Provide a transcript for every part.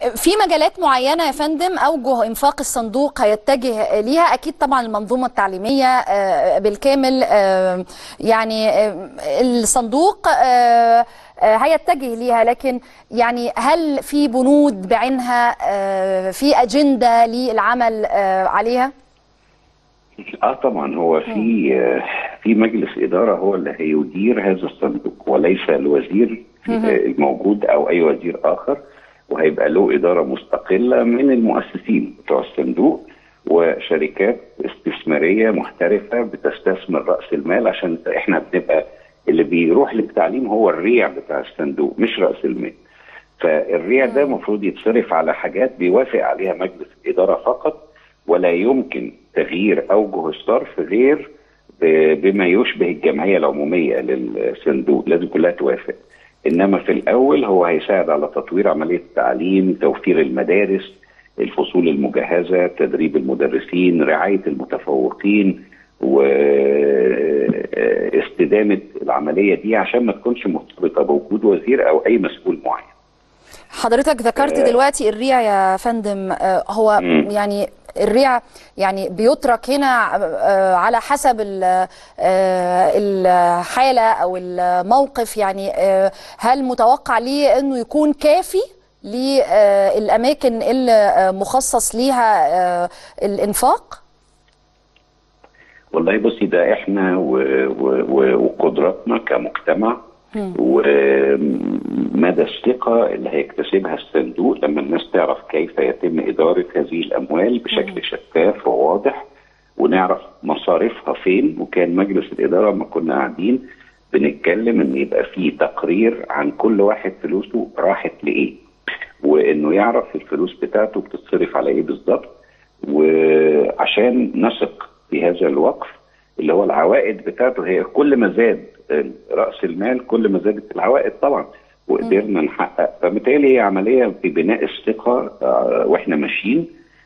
في مجالات معينة يا فندم أوجه إنفاق الصندوق هيتجه ليها؟ أكيد طبعا المنظومة التعليمية بالكامل، يعني الصندوق هيتجه ليها، لكن يعني هل في بنود بعينها، في أجندة للعمل عليها؟ طبعا هو في مجلس إدارة هو اللي هيدير هذا الصندوق، وليس الوزير الموجود أو أي وزير آخر، وهيبقى له إدارة مستقلة من المؤسسين بتوع الصندوق وشركات استثمارية محترفة بتستثمر رأس المال، عشان احنا بنبقى اللي بيروح للتعليم هو الريع بتاع الصندوق مش رأس المال. فالريع ده المفروض يتصرف على حاجات بيوافق عليها مجلس الإدارة فقط، ولا يمكن تغيير أوجه الصرف غير بما يشبه الجمعية العمومية للصندوق، لازم كلها توافق. إنما في الأول هو هيساعد على تطوير عملية التعليم، توفير المدارس، الفصول المجهزة، تدريب المدرسين، رعاية المتفوقين، واستدامة العملية دي عشان ما تكونش مرتبطة بوجود وزير أو أي مسؤول معين. حضرتك ذكرت دلوقتي الريع يا فندم، هو يعني الريع يعني بيترك هنا على حسب الحالة أو الموقف، يعني هل متوقع ليه أنه يكون كافي للأماكن اللي مخصص ليها الإنفاق؟ والله بصي، ده احنا وقدراتنا كمجتمع ومدى الثقة اللي هيكتسبها الصندوق لما الناس تعرف كيف يتم إدارة هذه الأموال بشكل شفاف وواضح، ونعرف مصاريفها فين. وكان مجلس الإدارة ما كنا قاعدين بنتكلم إن يبقى فيه تقرير عن كل واحد فلوسه راحت لإيه، وإنه يعرف الفلوس بتاعته بتتصرف على إيه بالظبط، وعشان نثق في هذا الوقف اللي هو العوائد بتاعته. هي كل ما زاد رأس المال كل ما زادت العوائد طبعا، وقدرنا نحقق. فبالتالي هي عملية في بناء الثقة واحنا ماشيين.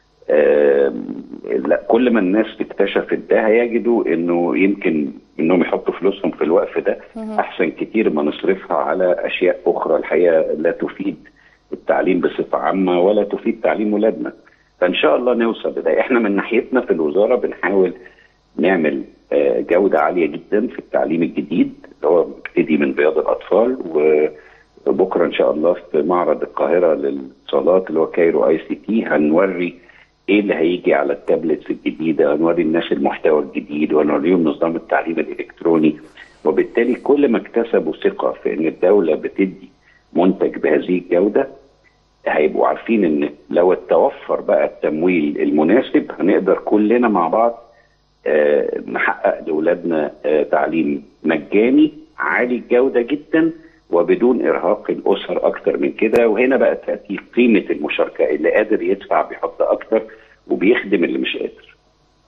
لا، كل ما الناس اكتشفت ده هيجدوا انه يمكن انهم يحطوا فلوسهم في الوقف ده احسن كتير ما نصرفها على اشياء اخرى الحقيقة لا تفيد التعليم بصفة عامة ولا تفيد تعليم ولادنا. فان شاء الله نوصل لده. احنا من ناحيتنا في الوزارة بنحاول نعمل جودة عالية جدا في التعليم الجديد اللي هو بيبتدي من رياض الأطفال، وبكرة إن شاء الله في معرض القاهرة للاتصالات اللي هو كايرو ICT هنوري إيه اللي هيجي على التابلتس الجديدة، هنوري الناس المحتوى الجديد وهنوريهم نظام التعليم الإلكتروني. وبالتالي كل ما اكتسبوا ثقة في إن الدولة بتدي منتج بهذه الجودة هيبقوا عارفين إن لو توفر بقى التمويل المناسب هنقدر كلنا مع بعض نحقق لأولادنا تعليم مجاني عالي الجودة جدا وبدون إرهاق الأسر أكتر من كده. وهنا بقى تأتي قيمة المشاركة، اللي قادر يدفع بيحط أكتر وبيخدم اللي مش قادر.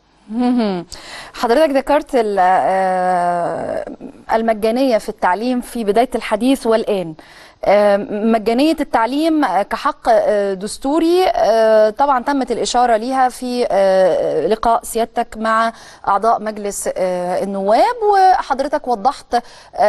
حضرتك ذكرت المجانية في التعليم في بداية الحديث والآن. مجانية التعليم كحق دستوري طبعا تمت الإشارة ليها في لقاء سيادتك مع أعضاء مجلس النواب، وحضرتك وضحت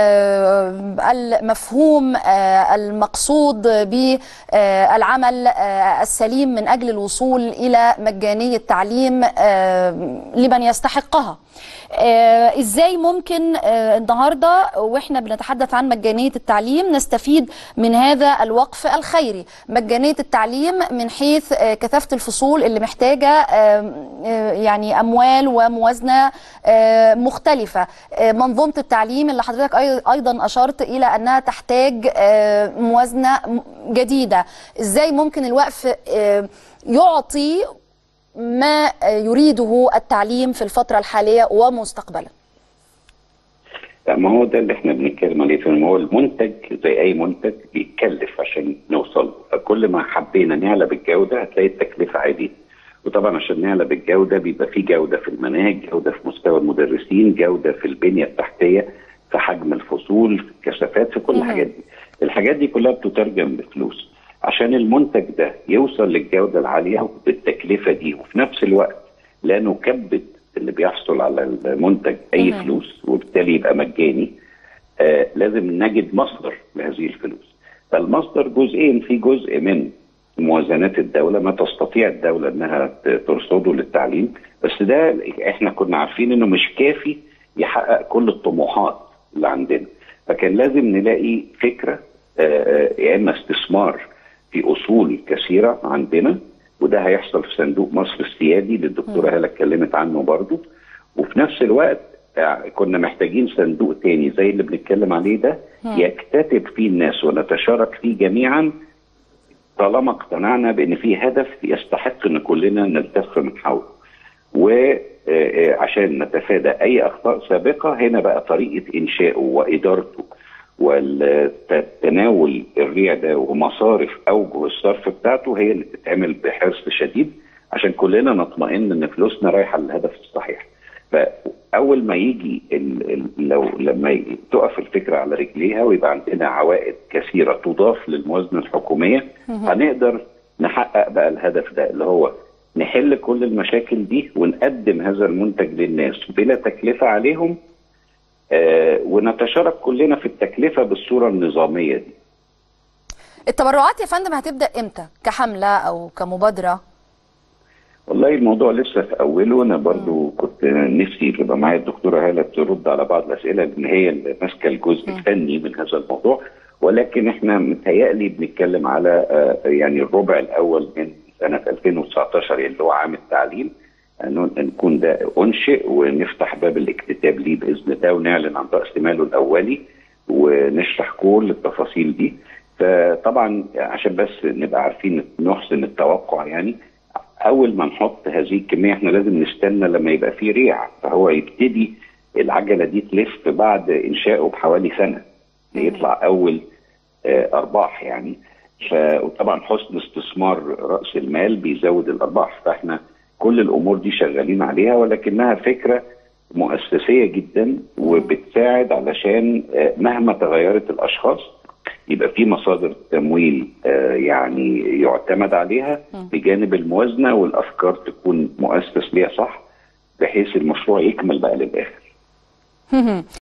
المفهوم المقصود بالعمل السليم من أجل الوصول إلى مجانية تعليم لمن يستحقها. ازاي ممكن النهارده واحنا بنتحدث عن مجانيه التعليم نستفيد من هذا الوقف الخيري؟ مجانيه التعليم من حيث كثافه الفصول اللي محتاجه يعني اموال وموازنه مختلفه، منظومه التعليم اللي حضرتك ايضا اشرت الى انها تحتاج موازنه جديده. ازاي ممكن الوقف يعطي ما يريده التعليم في الفترة الحالية ومستقبلا؟ ما هو ده اللي احنا بنتكلم عليه. ما هو المنتج زي اي منتج بيتكلف عشان نوصل، فكل ما حبينا نعلى بالجودة هتلاقي التكلفة عالية. وطبعا عشان نعلى بالجودة بيبقى في جودة في المناهج، جودة في مستوى المدرسين، جودة في البنية التحتية، في حجم الفصول، في الكثافات، في كل الحاجات دي. الحاجات دي كلها بتترجم بفلوس عشان المنتج ده يوصل للجودة العالية بالتكلفة دي، وفي نفس الوقت لا نكبد اللي بيحصل على المنتج أي فلوس وبالتالي يبقى مجاني. لازم نجد مصدر لهذه الفلوس. فالمصدر جزئين، في جزء من موازنات الدوله، ما تستطيع الدوله انها ترصده للتعليم. بس ده احنا كنا عارفين انه مش كافي يحقق كل الطموحات اللي عندنا، فكان لازم نلاقي فكره يا اما استثمار في اصول كثيره عندنا، وده هيحصل في صندوق مصر السيادي اللي الدكتوره هاله اتكلمت عنه برضو. وفي نفس الوقت كنا محتاجين صندوق تاني زي اللي بنتكلم عليه ده يكتتب فيه الناس ونتشارك فيه جميعا، طالما اقتنعنا بان في هدف يستحق ان كلنا نلتف من حوله. وعشان نتفادى اي اخطاء سابقه، هنا بقى طريقه انشائه وادارته والتناول الريع ده ومصارف اوجه الصرف بتاعته هي اللي تتعمل بحرص شديد عشان كلنا نطمئن ان فلوسنا رايحه للهدف الصحيح. فاول ما يجي لما تقف الفكره على رجليها ويبقى عندنا عوائد كثيره تضاف للموازنه الحكوميه، هنقدر نحقق بقى الهدف ده اللي هو نحل كل المشاكل دي ونقدم هذا المنتج للناس بلا تكلفه عليهم، ونتشارك كلنا في التكلفه بالصوره النظاميه دي. التبرعات يا فندم هتبدأ امتى؟ كحملة او كمبادرة؟ والله الموضوع لسه في اوله. انا برضو كنت نفسي يبقى معايا الدكتوره هاله ترد على بعض الاسئله لان هي اللي ماسكه الجزء الفني من هذا الموضوع، ولكن احنا متهيألي بنتكلم على يعني الربع الاول من سنه 2019 اللي هو عام التعليم، نكون ده انشئ ونفتح باب الاكتتاب ليه باذن الله ونعلن عن راس ماله الاولي ونشرح كل التفاصيل دي. فطبعا عشان بس نبقى عارفين نحسن التوقع، يعني اول ما نحط هذه الكميه احنا لازم نستنى لما يبقى فيه ريع، فهو يبتدي العجله دي تلف بعد انشائه بحوالي سنه يطلع اول ارباح يعني. وطبعا حسن استثمار راس المال بيزود الارباح، فاحنا كل الامور دي شغالين عليها، ولكنها فكره مؤسسيه جدا وبتساعد علشان مهما تغيرت الاشخاص يبقى في مصادر تمويل يعني يعتمد عليها بجانب الموازنه، والافكار تكون مؤسس ليها صح بحيث المشروع يكمل بقى للاخر.